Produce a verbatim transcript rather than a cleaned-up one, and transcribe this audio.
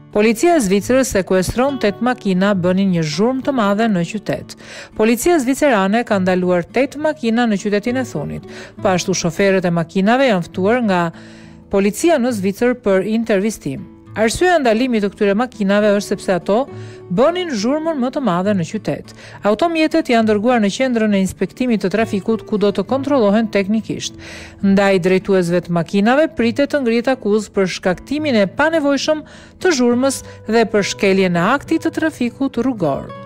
Policia e Zvicrës sekuestron tetë makina bënin një zhurmë të madhe në qytet. Policia zvicerane ka ndaluar tetë makina në qytetin e Thunit. Pashtu shoferët e makinave janë ftuar nga policia në Zvicër për intervistim. Arsyeja e ndalimit të këtyre makinave është sepse ato bënin zhurmën më të madhe në qytet. Automjetet janë dërguar në qendrën e inspektimit të trafikut ku do të kontrollohen teknikisht. Ndaj drejtuesve të makinave pritet të ngrihet akuzë për shkaktimin e panevojshëm të zhurmës dhe për shkeljen e aktit të trafikut rrugor.